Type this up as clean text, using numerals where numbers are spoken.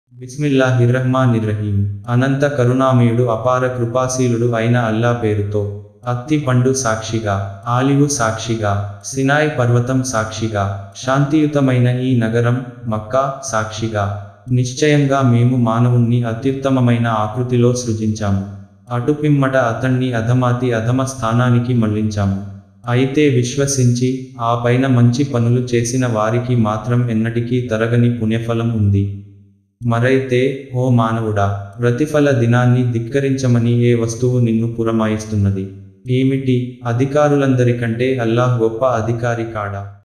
బిస్మిల్లాహిర్రహ్మానిర్రహీం. అనంత కరుణామయుడు అపార కృపాశీలుడు అయిన అల్లా పేరుతో. అత్తి పండు సాక్షిగా, ఆలివు సాక్షిగా, సినాయ్ పర్వతం సాక్షిగా, శాంతియుతమైన ఈ నగరం మక్కా సాక్షిగా, నిశ్చయంగా మేము మానవుణ్ణి అత్యుత్తమమైన ఆకృతిలో సృజించాము. అటుపిమ్మట అతణ్ణి అధమాతి అధమ స్థానానికి మళ్లించాము. అయితే విశ్వసించి ఆ పైన మంచి పనులు చేసిన వారికి మాత్రం ఎన్నటికీ తరగని పుణ్యఫలం ఉంది. మరైతే ఓ మానవుడా, ప్రతిఫల దినాన్ని ధిక్కరించమని ఏ వస్తువు నిన్ను పురమాయిస్తున్నది? ఏమిటి? అధికారులందరికంటే అల్లాహ్ గొప్ప అధికారి కాడా?